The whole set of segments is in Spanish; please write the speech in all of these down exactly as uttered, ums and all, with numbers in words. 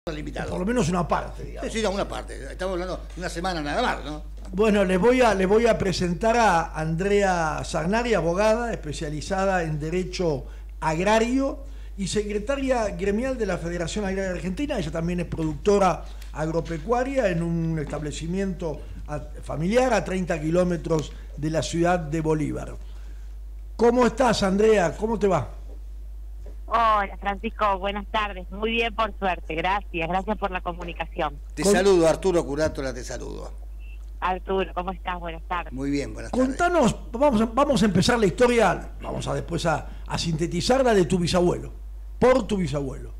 limitado. Por lo menos una parte, digamos. Sí, sí, no, una parte. Estamos hablando de una semana nada más, ¿no? Bueno, les voy a, les voy a presentar a Andrea Sarnari, abogada especializada en Derecho Agrario y secretaria gremial de la Federación Agraria Argentina. Ella también es productora agropecuaria en un establecimiento familiar a treinta kilómetros de la ciudad de Bolívar. ¿Cómo estás, Andrea? ¿Cómo te va? Hola, Francisco, buenas tardes. Muy bien, por suerte, gracias. Gracias por la comunicación. Te Con... saludo, Arturo Curátola, te saludo. Arturo, ¿cómo estás? Buenas tardes. Muy bien, buenas Contanos, tardes. vamos a, vamos a empezar la historia, vamos a después a, a sintetizarla de tu bisabuelo, por tu bisabuelo.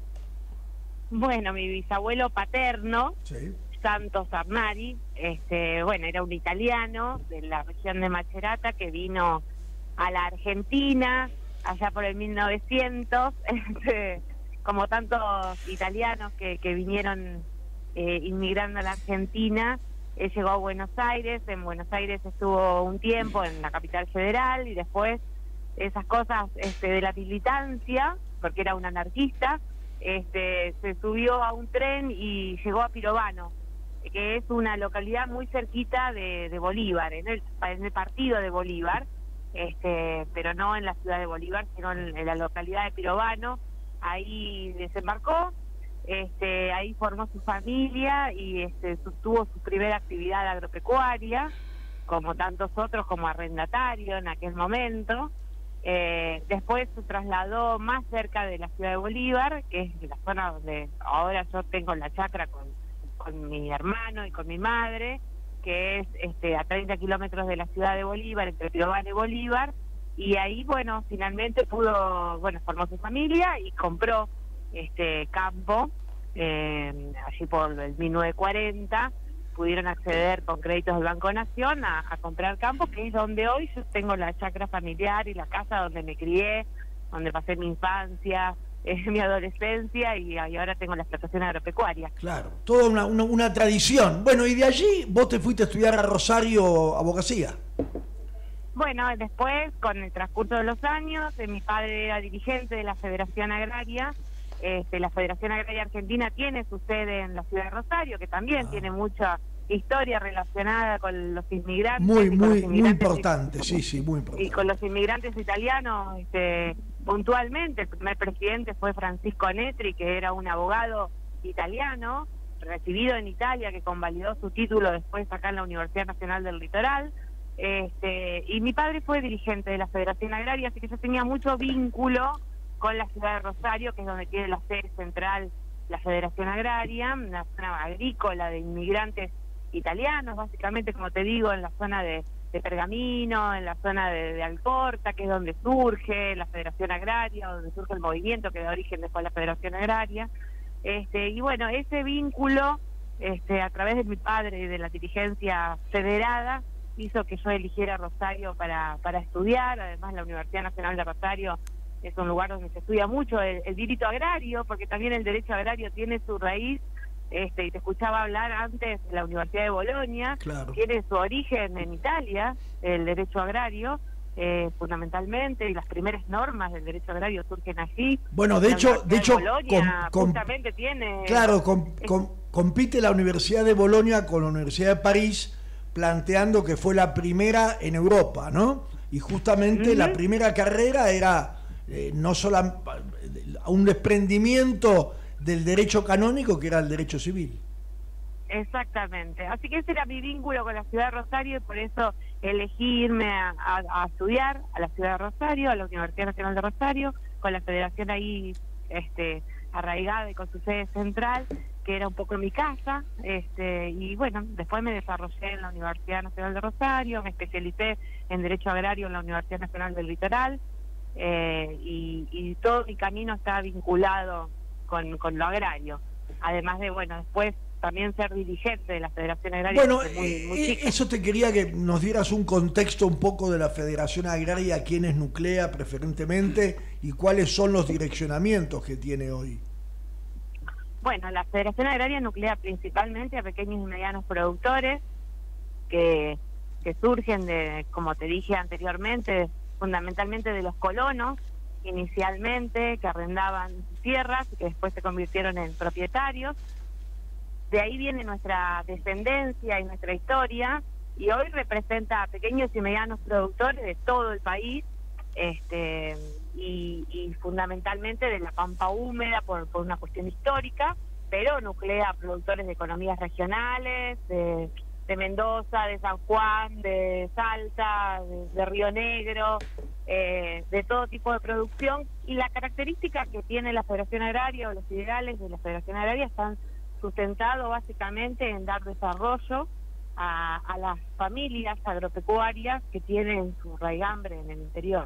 Bueno, mi bisabuelo paterno, Sí. Santos Sarnari, este, bueno, era un italiano de la región de Macerata que vino a la Argentina allá por el mil novecientos, este, como tantos italianos que, que vinieron eh, inmigrando a la Argentina. Él llegó a Buenos Aires, en Buenos Aires estuvo un tiempo en la capital federal y después esas cosas este, de la militancia, porque era un anarquista, este, se subió a un tren y llegó a Pirovano, que es una localidad muy cerquita de, de Bolívar, en el, en el partido de Bolívar, este, pero no en la ciudad de Bolívar, sino en, en la localidad de Pirovano. Ahí desembarcó. Este, ahí formó su familia y este, tuvo su primera actividad agropecuaria, como tantos otros, como arrendatario en aquel momento. Eh, después se trasladó más cerca de la ciudad de Bolívar, que es la zona donde ahora yo tengo la chacra con, con mi hermano y con mi madre, que es este, a treinta kilómetros de la ciudad de Bolívar, entre Pirovano y Bolívar. Y ahí, bueno, finalmente pudo, bueno, formó su familia y compró este campo, eh, allí por el mil novecientos cuarenta pudieron acceder con créditos del Banco Nación a, a comprar campo, que es donde hoy yo tengo la chacra familiar y la casa donde me crié, donde pasé mi infancia, eh, mi adolescencia y, y ahora tengo la explotación agropecuaria. Claro, toda una, una, una tradición. Bueno, y de allí vos te fuiste a estudiar a Rosario abogacía. Bueno, después, con el transcurso de los años, eh, mi padre era dirigente de la Federación Agraria. Este, la Federación Agraria Argentina tiene su sede en la ciudad de Rosario, que también ah. tiene mucha historia relacionada con los inmigrantes. Muy, muy, los inmigrantes muy importante, sí, sí, muy importante. Y con los inmigrantes italianos, este, puntualmente, el primer presidente fue Francisco Netri, que era un abogado italiano, recibido en Italia, que convalidó su título después acá en la Universidad Nacional del Litoral. Este, y mi padre fue dirigente de la Federación Agraria, así que yo tenía mucho vínculo con la ciudad de Rosario, que es donde tiene la sede central la Federación Agraria, una zona agrícola de inmigrantes italianos, básicamente, como te digo, en la zona de, de Pergamino, en la zona de, de Alcorta, que es donde surge la Federación Agraria, donde surge el movimiento que da origen después a la Federación Agraria. Este, y bueno, ese vínculo, este, a través de mi padre y de la dirigencia federada, hizo que yo eligiera Rosario para, para estudiar. Además, la Universidad Nacional de Rosario es un lugar donde se estudia mucho el, el derecho agrario, porque también el derecho agrario tiene su raíz, este, y te escuchaba hablar antes de la Universidad de Bolonia, claro. Tiene su origen en Italia, el derecho agrario, eh, fundamentalmente, y las primeras normas del derecho agrario surgen allí. Bueno, de hecho, de hecho, de Bolonia, com, com, justamente tiene... Claro, com, com, compite la Universidad de Bolonia con la Universidad de París, planteando que fue la primera en Europa, ¿no? Y justamente uh-huh. la primera carrera era eh, no solo un desprendimiento del derecho canónico, que era el derecho civil. Exactamente. Así que ese era mi vínculo con la ciudad de Rosario y por eso elegí irme a, a, a estudiar a la ciudad de Rosario, a la Universidad Nacional de Rosario, con la federación ahí este, arraigada y con su sede central, que era un poco mi casa, este, y bueno, después me desarrollé en la Universidad Nacional de Rosario, me especialicé en Derecho Agrario en la Universidad Nacional del Litoral, eh, y, y todo mi camino está vinculado con, con lo agrario, además de, bueno, después también ser dirigente de la Federación Agraria. Bueno, muy, muy eh, eso te quería que nos dieras un contexto un poco de la Federación Agraria, quién es nuclea preferentemente y cuáles son los direccionamientos que tiene hoy. Bueno, la Federación Agraria nuclea principalmente a pequeños y medianos productores que, que surgen de, como te dije anteriormente, fundamentalmente de los colonos, inicialmente, que arrendaban tierras y que después se convirtieron en propietarios. de ahí viene nuestra descendencia y nuestra historia, y hoy representa a pequeños y medianos productores de todo el país, este y, y fundamentalmente de la pampa húmeda por, por una cuestión histórica, pero nuclea a productores de economías regionales, de, de Mendoza, de San Juan, de Salta, de, de Río Negro, eh, de todo tipo de producción. Y la característica que tiene la Federación Agraria, o los ideales de la Federación Agraria, están sustentados básicamente en dar desarrollo a, a las familias agropecuarias que tienen su raigambre en el interior.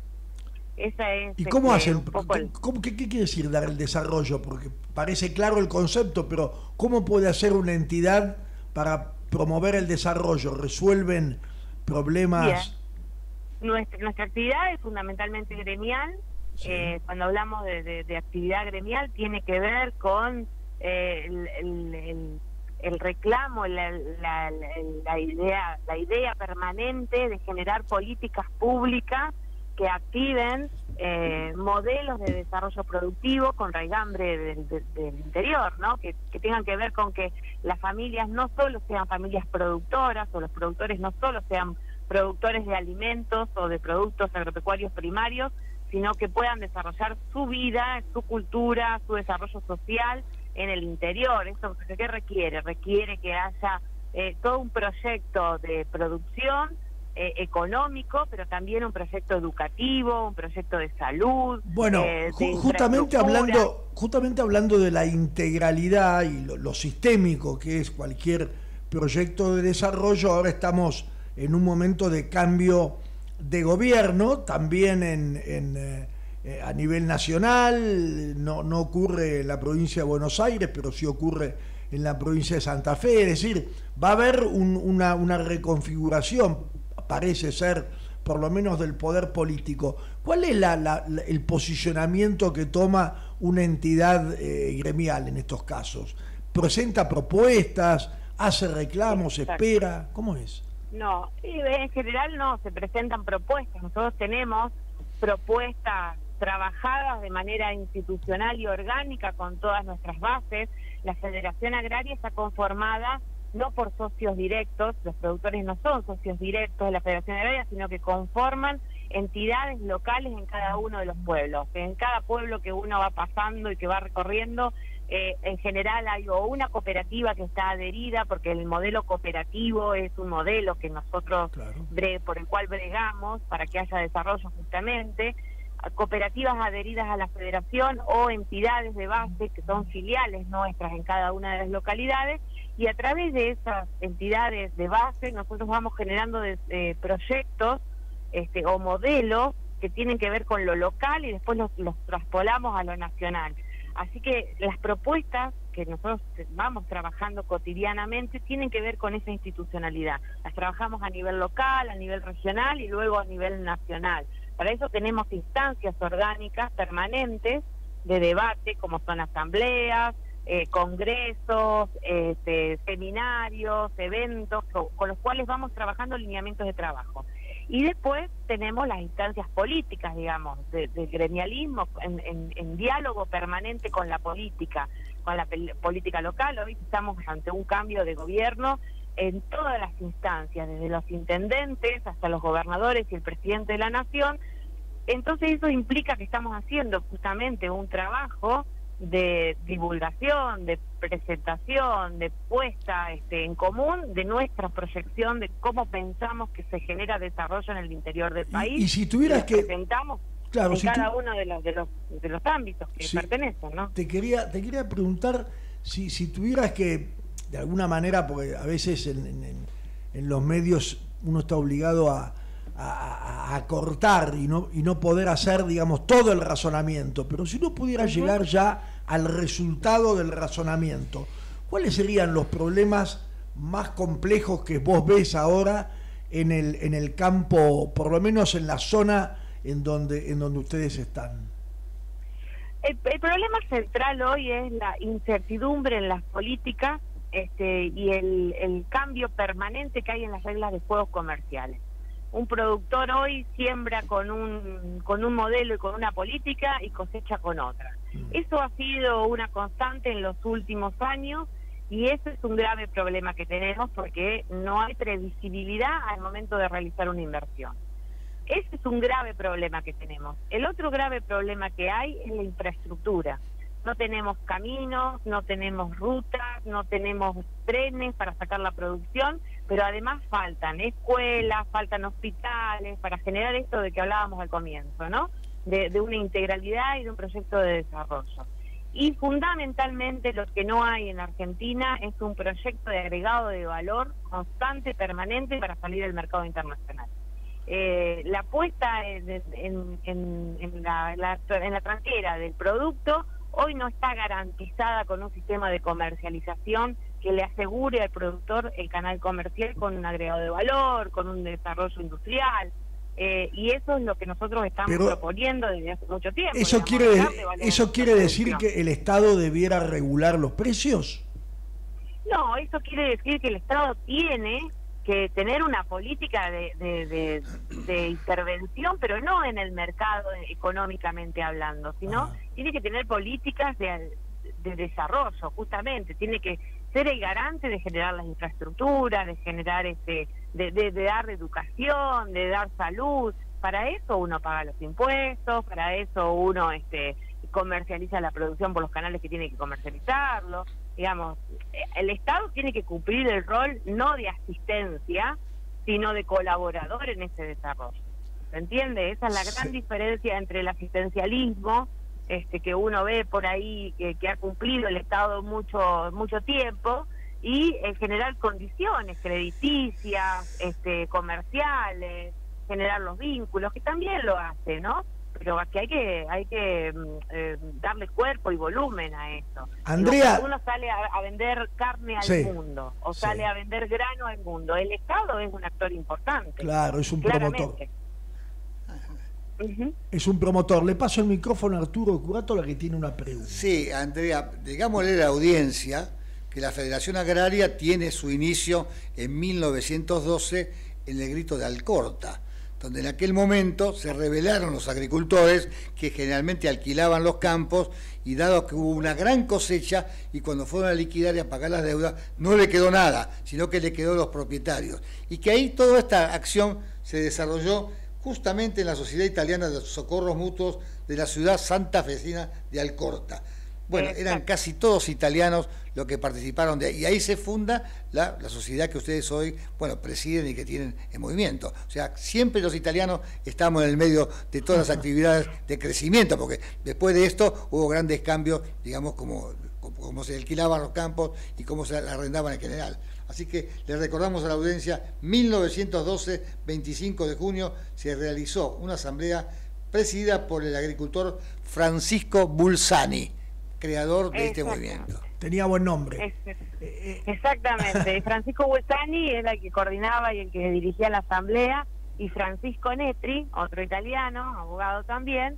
Esa es, ¿Y cómo este, hacen? un poco el... ¿Cómo, qué, ¿Qué quiere decir dar el desarrollo? Porque parece claro el concepto, pero ¿cómo puede hacer una entidad para promover el desarrollo? ¿Resuelven problemas? Bien. Nuestra, nuestra actividad es fundamentalmente gremial. Sí. Eh, cuando hablamos de, de, de actividad gremial, tiene que ver con eh, el, el, el, el reclamo, la, la, la, la idea, la idea permanente de generar políticas públicas que activen eh, modelos de desarrollo productivo con raigambre del, del, del interior, ¿no? Que, que tengan que ver con que las familias no solo sean familias productoras, o los productores no solo sean productores de alimentos o de productos agropecuarios primarios, sino que puedan desarrollar su vida, su cultura, su desarrollo social en el interior. ¿Eso qué requiere? Requiere que haya eh, todo un proyecto de producción Eh, económico, pero también un proyecto educativo, un proyecto de salud. Bueno, eh, ju de justamente hablando, justamente hablando de la integralidad y lo, lo sistémico que es cualquier proyecto de desarrollo, ahora estamos en un momento de cambio de gobierno, también en, en eh, a nivel nacional. No, no ocurre en la provincia de Buenos Aires, pero sí ocurre en la provincia de Santa Fe. Es decir, va a haber un, una, una reconfiguración, parece ser, por lo menos del poder político. ¿Cuál es la, la, la, el posicionamiento que toma una entidad eh, gremial en estos casos? ¿Presenta propuestas? ¿Hace reclamos? Exacto. ¿Espera? ¿Cómo es? No, en general no, se presentan propuestas. Nosotros tenemos propuestas trabajadas de manera institucional y orgánica con todas nuestras bases. La Federación Agraria está conformada no por socios directos, los productores no son socios directos de la Federación Agraria, sino que conforman entidades locales en cada uno de los pueblos. En cada pueblo que uno va pasando y que va recorriendo, eh, en general hay o una cooperativa que está adherida, porque el modelo cooperativo es un modelo que nosotros, claro, bre por el cual bregamos para que haya desarrollo justamente, cooperativas adheridas a la federación o entidades de base que son filiales nuestras en cada una de las localidades, y a través de esas entidades de base nosotros vamos generando de, eh, proyectos este, o modelos que tienen que ver con lo local y después los, los traspolamos a lo nacional. Así que las propuestas que nosotros vamos trabajando cotidianamente tienen que ver con esa institucionalidad. Las trabajamos a nivel local, a nivel regional y luego a nivel nacional. Para eso tenemos instancias orgánicas permanentes de debate, como son asambleas, eh, congresos, este, seminarios, eventos, con, con los cuales vamos trabajando lineamientos de trabajo. Y después tenemos las instancias políticas, digamos, del de gremialismo, en, en, en diálogo permanente con la política, con la política local. Hoy estamos ante un cambio de gobierno en todas las instancias, desde los intendentes hasta los gobernadores y el presidente de la nación. Entonces eso implica que estamos haciendo justamente un trabajo de divulgación, de presentación, de puesta este, en común de nuestra proyección de cómo pensamos que se genera desarrollo en el interior del país. Y, y si tuvieras y que presentamos claro, en si cada tú... uno de los de los de los ámbitos que sí, pertenecen, ¿no? Te quería te quería preguntar si si tuvieras que de alguna manera, porque a veces en, en, en los medios uno está obligado a A, a cortar y no, y no poder hacer, digamos, todo el razonamiento, pero si no pudiera uh-huh. llegar ya al resultado del razonamiento, ¿cuáles serían los problemas más complejos que vos ves ahora en el, en el campo, por lo menos en la zona en donde, en donde ustedes están? El, el problema central hoy es la incertidumbre en las políticas este, y el, el cambio permanente que hay en las reglas de juegos comerciales. Un productor hoy siembra con un con un modelo y con una política y cosecha con otra. Eso ha sido una constante en los últimos años Y ese es un grave problema que tenemos porque no hay previsibilidad al momento de realizar una inversión. Ese es un grave problema que tenemos. El otro grave problema que hay es la infraestructura. No tenemos caminos, no tenemos rutas, no tenemos trenes para sacar la producción, pero además faltan escuelas, faltan hospitales para generar esto de que hablábamos al comienzo, ¿no? De, de una integralidad y de un proyecto de desarrollo. Y fundamentalmente lo que no hay en Argentina es un proyecto de agregado de valor constante, permanente, para salir al mercado internacional. Eh, la apuesta en, en, en, en, la, la, en la tranquera del producto hoy no está garantizada con un sistema de comercialización que le asegure al productor el canal comercial con un agregado de valor, con un desarrollo industrial. Eh, y eso es lo que nosotros estamos Pero proponiendo desde hace mucho tiempo. ¿Eso digamos, quiere, eso quiere decir que el Estado debiera regular los precios? No, eso quiere decir que el Estado tiene que tener una política de, de, de, de intervención, pero no en el mercado económicamente hablando, sino ah. tiene que tener políticas de, de desarrollo, justamente, tiene que ser el garante de generar las infraestructuras, de generar este, de, de, de dar educación, de dar salud. Para eso uno paga los impuestos, para eso uno este comercializa la producción por los canales que tiene que comercializarlo. Digamos, el Estado tiene que cumplir el rol no de asistencia, sino de colaborador en ese desarrollo. ¿Se entiende? Esa es la gran sí. diferencia entre el asistencialismo este que uno ve por ahí que, que ha cumplido el Estado mucho mucho tiempo y el generar condiciones crediticias, este comerciales, generar los vínculos, que también lo hace, ¿no? Pero que hay que hay que eh, darle cuerpo y volumen a eso. Andrea, uno sale a, a vender carne al sí, mundo o sí. sale a vender grano al mundo. El Estado es un actor importante. Claro, es un claramente. promotor. Uh-huh. Es un promotor. Le paso el micrófono a Arturo Curátola, que tiene una pregunta. Sí, Andrea, digámosle a la audiencia que la Federación Agraria tiene su inicio en mil novecientos doce en el Grito de Alcorta, donde en aquel momento se rebelaron los agricultores que generalmente alquilaban los campos, y dado que hubo una gran cosecha y cuando fueron a liquidar y a pagar las deudas no le quedó nada, sino que le quedó a los propietarios, y que ahí toda esta acción se desarrolló justamente en la Sociedad Italiana de Socorros Mutuos de la ciudad santafesina de Alcorta. Bueno, eran casi todos italianos los que participaron de ahí, y ahí se funda la, la sociedad que ustedes hoy, bueno, presiden y que tienen en movimiento. O sea, siempre los italianos estamos en el medio de todas las actividades de crecimiento, porque después de esto hubo grandes cambios, digamos, como, como, como se alquilaban los campos y cómo se arrendaban en general. Así que le recordamos a la audiencia, mil novecientos doce, veinticinco de junio, se realizó una asamblea presidida por el agricultor Francisco Bulzani, creador de este movimiento. Tenía buen nombre. Exactamente. Francisco Bulzani era el que coordinaba y el que dirigía la asamblea, y Francisco Netri, otro italiano, abogado también,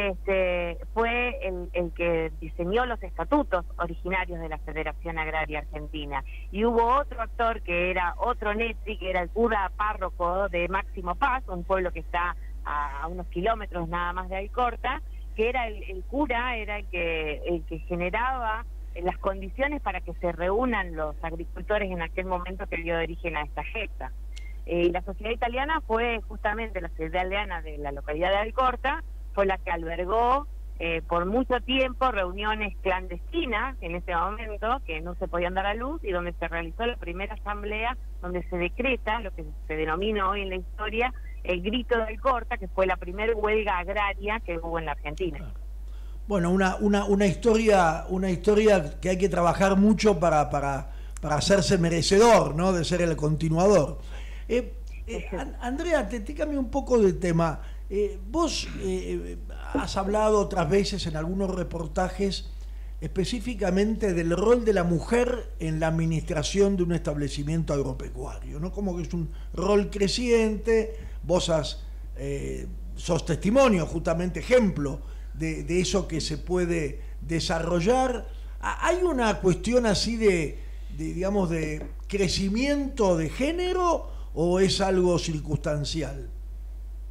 este, fue el, el que diseñó los estatutos originarios de la Federación Agraria Argentina. Y hubo otro actor que era otro Netri, que era el cura párroco de Máximo Paz, un pueblo que está a unos kilómetros nada más de Alcorta, que era el, el cura, era el que el que generaba las condiciones para que se reúnan los agricultores en aquel momento que dio origen a esta gesta. Eh, y la sociedad italiana fue justamente la sociedad italiana de la localidad de Alcorta, fue la que albergó eh, por mucho tiempo reuniones clandestinas en ese momento, que no se podían dar a luz, y donde se realizó la primera asamblea donde se decreta lo que se denomina hoy en la historia el Grito de Alcorta, que fue la primera huelga agraria que hubo en la Argentina. Bueno, una, una, una historia, una historia que hay que trabajar mucho para, para, para hacerse merecedor, ¿no?, de ser el continuador. Eh, eh, Andrea, te, te cambio un poco de tema. Eh, vos eh, has hablado otras veces en algunos reportajes específicamente del rol de la mujer en la administración de un establecimiento agropecuario, ¿no? Como que es un rol creciente. Vos has, eh, sos testimonio, justamente ejemplo de, de eso que se puede desarrollar. ¿Hay una cuestión así de, de, digamos, de crecimiento de género o es algo circunstancial?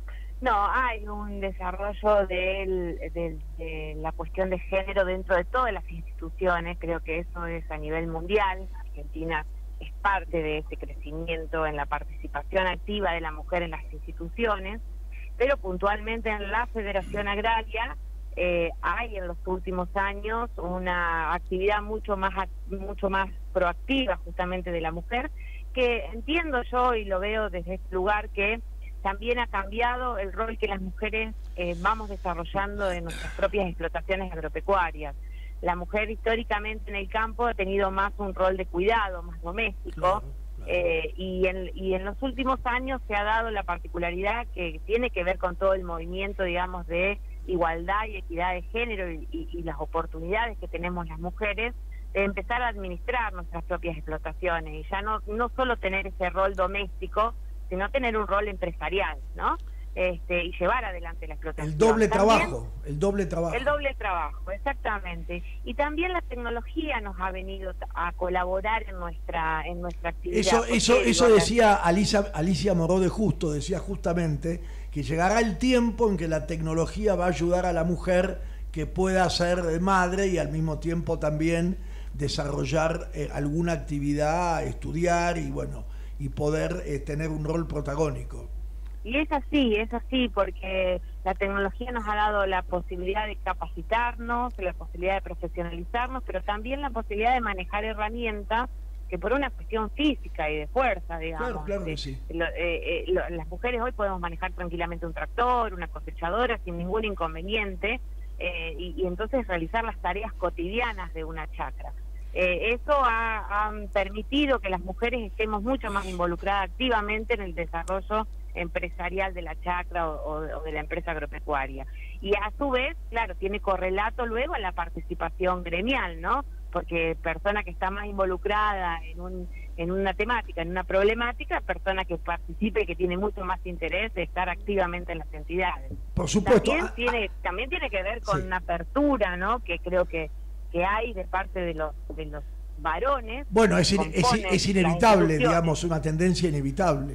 No, hay un desarrollo del, del, de la cuestión de género dentro de todas las instituciones, creo que eso es a nivel mundial. Argentina es parte de ese crecimiento en la participación activa de la mujer en las instituciones, pero puntualmente en la Federación Agraria eh, hay en los últimos años una actividad mucho más, mucho más proactiva justamente de la mujer, que entiendo yo y lo veo desde este lugar que también ha cambiado el rol que las mujeres eh, vamos desarrollando en nuestras propias explotaciones agropecuarias. La mujer históricamente en el campo ha tenido más un rol de cuidado, más doméstico, claro, claro. Eh, y, en, y en los últimos años se ha dado la particularidad que tiene que ver con todo el movimiento, digamos, de igualdad y equidad de género y, y, y las oportunidades que tenemos las mujeres de empezar a administrar nuestras propias explotaciones y ya no, no solo tener ese rol doméstico, sino tener un rol empresarial, ¿no? Este, y llevar adelante la explotación. El doble también, trabajo, el doble trabajo. El doble trabajo, exactamente. Y también la tecnología nos ha venido a colaborar en nuestra en nuestra actividad. Eso eso porque, eso digo, decía Alicia, Alicia Moró de Justo, decía justamente que llegará el tiempo en que la tecnología va a ayudar a la mujer que pueda ser madre y al mismo tiempo también desarrollar eh, alguna actividad, estudiar y bueno, y poder eh, tener un rol protagónico. Y es así, es así, porque la tecnología nos ha dado la posibilidad de capacitarnos, la posibilidad de profesionalizarnos, pero también la posibilidad de manejar herramientas que por una cuestión física y de fuerza, digamos. Claro, claro que sí. Lo, eh, eh, lo, las mujeres hoy podemos manejar tranquilamente un tractor, una cosechadora, sin ningún inconveniente, eh, y, y entonces realizar las tareas cotidianas de una chacra. Eh, eso ha, ha permitido que las mujeres estemos mucho más involucradas activamente en el desarrollo empresarial de la chacra o, o, o de la empresa agropecuaria. Y a su vez, claro, tiene correlato luego en la participación gremial, ¿no? Porque persona que está más involucrada en un en una temática, en una problemática, persona que participe y que tiene mucho más interés de estar activamente en las entidades. Por supuesto. También ah, tiene, ah, también tiene que ver con sí. una apertura, ¿no? Que creo que que hay de parte de los de los varones. Bueno, es, es, es inevitable, digamos, una tendencia inevitable.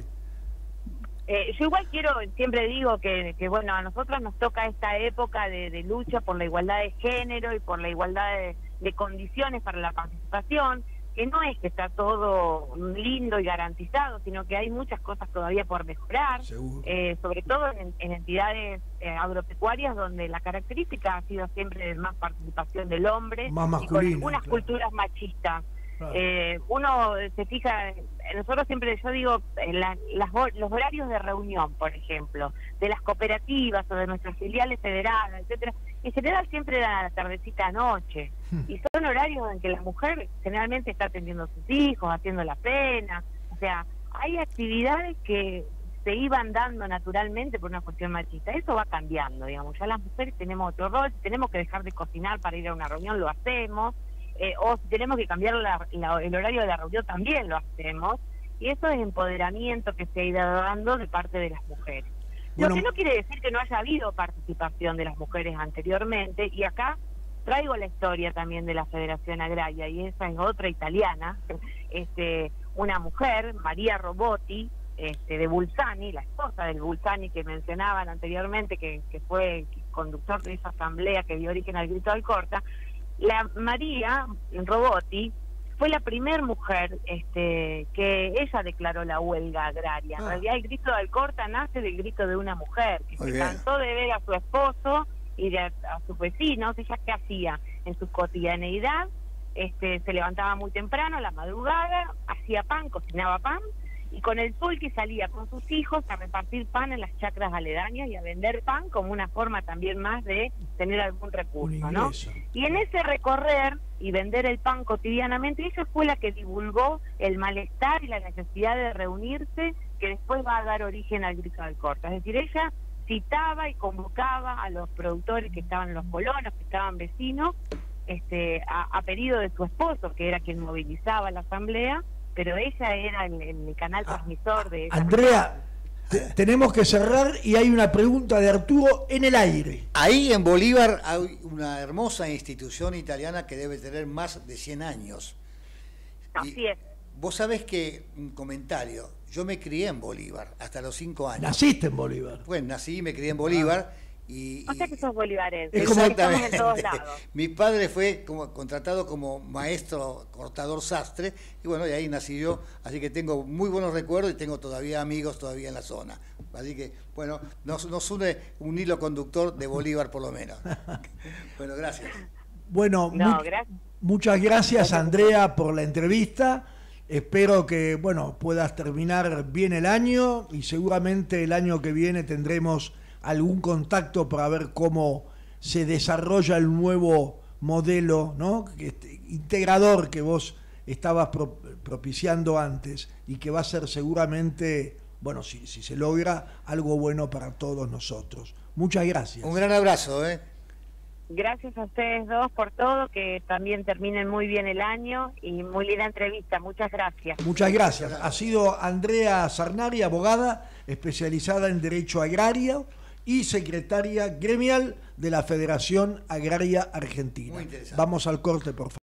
Eh, yo igual quiero, siempre digo que, que bueno, a nosotros nos toca esta época de, de lucha por la igualdad de género y por la igualdad de, de condiciones para la participación, que no es que está todo lindo y garantizado, sino que hay muchas cosas todavía por mejorar, eh, sobre todo en, en entidades eh, agropecuarias donde la característica ha sido siempre de más participación del hombre, más y con algunas claro. culturas machistas. Claro. Eh, uno se fija, nosotros siempre, yo digo, la, las, los horarios de reunión, por ejemplo, de las cooperativas o de nuestras filiales federadas, etcétera, en general siempre era la tardecita a noche, hmm. y son horarios en que la mujer generalmente está atendiendo a sus hijos, haciendo la pena, o sea, hay actividades que se iban dando naturalmente por una cuestión machista. Eso va cambiando, digamos, ya las mujeres tenemos otro rol, si tenemos que dejar de cocinar para ir a una reunión, lo hacemos. Eh, o si tenemos que cambiar la, la, el horario de la reunión, también lo hacemos, y eso es empoderamiento que se ha ido dando de parte de las mujeres. Bueno, lo que no quiere decir que no haya habido participación de las mujeres anteriormente, y acá traigo la historia también de la Federación Agraria, y esa es otra italiana, este, una mujer, María Robotti, este, de Bulzani, la esposa del Bulzani que mencionaban anteriormente, que, que fue conductor de esa asamblea que dio origen al Grito de Alcorta. La María Robotti fue la primer mujer este, que ella declaró la huelga agraria. Ah. En realidad el Grito de Alcorta nace del grito de una mujer que Muy se bien. cansó de ver a su esposo y de, a sus vecinos. Ella qué hacía en su cotidianeidad, este, se levantaba muy temprano a la madrugada, hacía pan, cocinaba pan, y con el sol que salía con sus hijos a repartir pan en las chacras aledañas y a vender pan como una forma también más de tener algún recurso, ¿no? Y en ese recorrer y vender el pan cotidianamente, ella fue la que divulgó el malestar y la necesidad de reunirse, que después va a dar origen al Grito de Alcorta. Es decir, ella citaba y convocaba a los productores que estaban en los colonos, que estaban vecinos, este, a, a pedido de su esposo, que era quien movilizaba la asamblea, pero ella era el, el canal transmisor de... Andrea, tenemos que cerrar y hay una pregunta de Arturo en el aire. Ahí en Bolívar hay una hermosa institución italiana que debe tener más de cien años. Así es. Vos sabés que, un comentario, yo me crié en Bolívar hasta los cinco años. Naciste en Bolívar. Pues nací y me crié en Bolívar. Y, O sea que sos bolivarense. Es como- Estamos en todos lados. Mi padre fue como contratado como maestro cortador sastre y bueno, y ahí nací yo, así que tengo muy buenos recuerdos y tengo todavía amigos todavía en la zona. Así que, bueno, nos, nos une un hilo conductor de Bolívar por lo menos. Bueno, gracias. Bueno, No, mu- gracias. muchas gracias, Andrea, por la entrevista. Espero que, bueno, puedas terminar bien el año y seguramente el año que viene tendremos algún contacto para ver cómo se desarrolla el nuevo modelo, ¿no? Que este, integrador que vos estabas pro- propiciando antes y que va a ser seguramente, bueno, si, si se logra, algo bueno para todos nosotros. Muchas gracias. Un gran abrazo, ¿eh? Gracias a ustedes dos por todo, que también terminen muy bien el año y muy linda entrevista. Muchas gracias. Muchas gracias. Ha sido Andrea Sarnari, abogada especializada en Derecho Agrario y secretaria gremial de la Federación Agraria Argentina. Muy interesante. Vamos al corte, por favor.